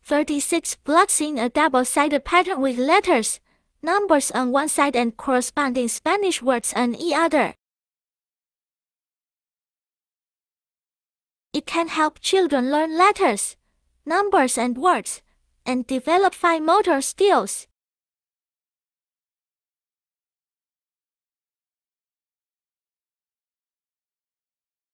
36. Boxing a double-sided pattern with letters, numbers on one side and corresponding Spanish words on the other. It can help children learn letters, numbers and words, and develop fine motor skills.